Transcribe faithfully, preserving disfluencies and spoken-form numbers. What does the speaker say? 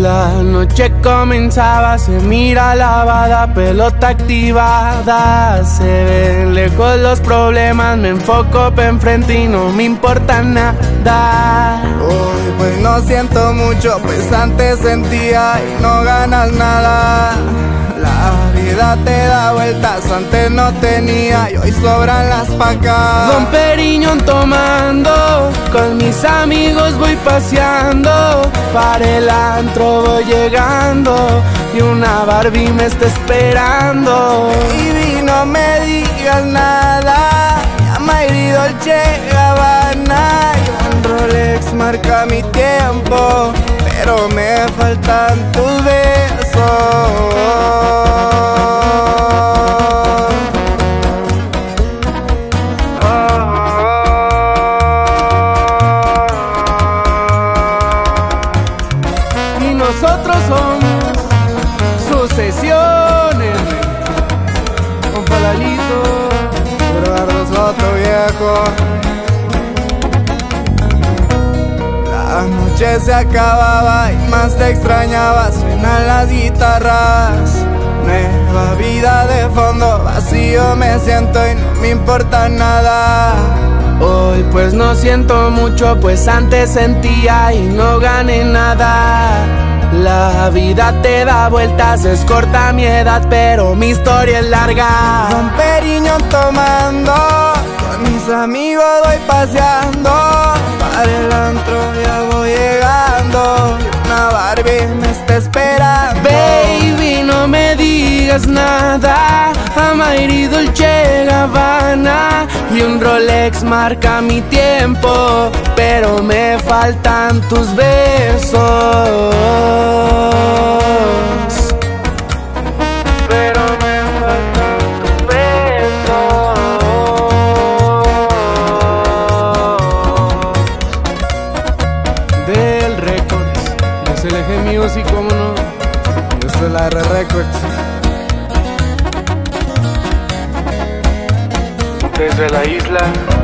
La noche comenzaba, se mira lavada, pelota activada. Se ven lejos los problemas, me enfoco pa' enfrente y no me importa nada. Hoy pues no siento mucho, pues antes sentía y no ganas nada. La vida te da vueltas, antes no tenía y hoy sobran las pacas. Don Periñón tomando, con mis amigos voy paseando. Para el antro voy llegando y una Barbie me está esperando. Baby, no me digas nada, llama a Dolce Gabbana. Y un Rolex marca mi tiempo, pero me faltan tus besos. Y nosotros somos Sucesiones, con Palalito, Eduardo Soto viejo. La noche se acababa y más te extrañaba, suenan las guitarras. Nueva vida de fondo, vacío me siento y no me importa nada. Hoy pues no siento mucho, pues antes sentía y no gané nada. La vida te da vueltas, es corta mi edad, pero mi historia es larga. Don Periñón tomando, con mis amigos voy paseando. Para el antro ya voy llegando y una Barbie me está esperando. Baby, no me digas nada, Amairi Dolce Gabbana. Y un Rolex marca mi tiempo, pero me faltan tus besos. Pero me faltan tus besos. Del Records, de S L G Music, cómo no. Yo soy la R Records. Desde la isla